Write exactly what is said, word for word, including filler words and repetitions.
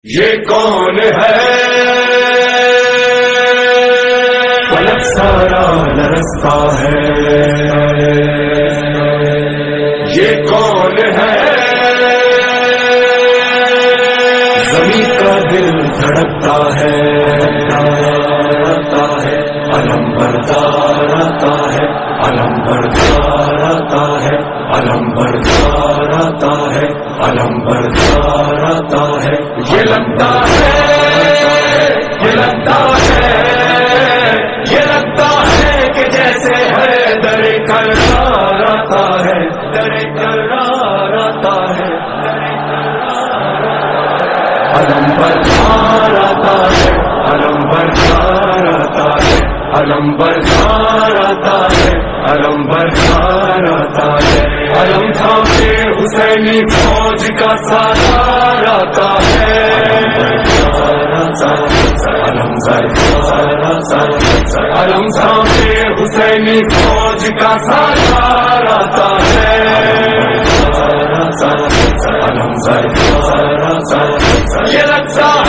یہ کون ہے فلک سارا لرزتا ہے، یہ کون ہے زمین کا دل دھڑکتا ہے، علم بردار آتا ہے، علم بردار آتا ہے، علم بردار آتا ہے، علم بردار آتا ہے۔ یہ لگتا ہے یہ لگتا ہے یہ لگتا ہے کہ جیسے ہے در کرار آتا ہے، در کرار آتا ہے، علم بردار آتا ہے، علم بردار آتا ہے، علم بردار آتا ہے، علم بردار آتا ہے۔ علم تھامے حسینی فوج کا سالار آتا ہے، علم بردار آتا ہے، علم تھامے حسینی فوج کا سالار آتا ہے، علم بردار آتا ہے، یہ لگتا